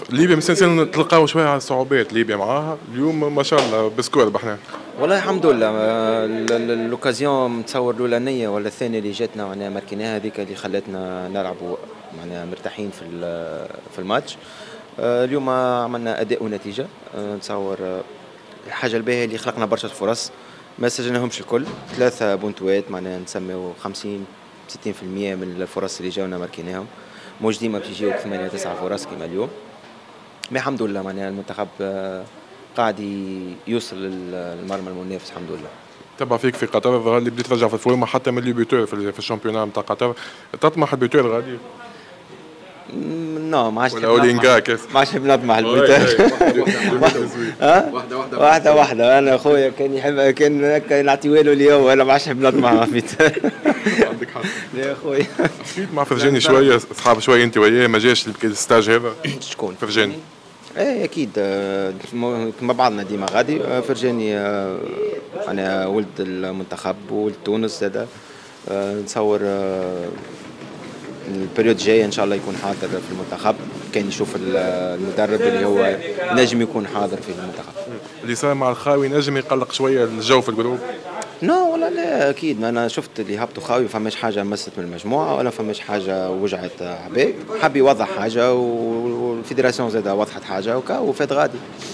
ليبيا مثلا تلقاو شويه على الصعوبات، ليبيا معاها اليوم ما شاء الله بسكور ربحنا. والله الحمد لله. الاوكازيون نتصور الاولانيه ولا الثانيه اللي جاتنا معناها ماركيناها، هذيك اللي خلتنا نلعبوا معناها مرتاحين في الماتش. اليوم عملنا اداء ونتيجه. نتصور الحاجه الباهيه اللي خلقنا برشا فرص، ما سجلناهمش الكل. 3 بونتوات معناها نسميو 50 60% من الفرص اللي جاونا ماركيناهم. مش ديما باش يجيوك 8 9 فرص كيما اليوم. ما الحمد لله معناها المنتخب قاعد يوصل للمرمى المنافس الحمد لله. تبع فيك في قطر الظاهر اللي بديت ترجع في الفورمه حتى من البيوتور في الشامبيونات نتاع قطر، تطمح البيوتور غادي؟ نو ما عادش ولا اولينغا كاس؟ ما عادش نطمح البيوتور. واحدة واحدة. أنا خويا كان يحب كان نعطيوه له اليوم، أنا ما عادش نحب نطمح مع البيوتور. عندك حق. يا خويا حكيت مع فرجاني شويه اصحاب شويه انت وياه، ما جاش الستاج هذا؟ شكون؟ فرجاني. ايه اكيد. كما بعضنا ديما غادي. فرجاني انا ولد المنتخب وولد تونس زاده. نتصور البريود جاي ان شاء الله يكون حاضر في المنتخب. كان يشوف المدرب اللي هو نجم يكون حاضر في المنتخب. اللي صار مع الخاوي نجم يقلق شويه الجو في الجروب؟ نو والله لا اكيد. انا شفت اللي هبطوا خاوي فماش حاجه مست من المجموعه ولا فماش حاجه وجعت عباد. حب يوضح حاجه والفيدراسيون زاده وضحت حاجه وفات غادي.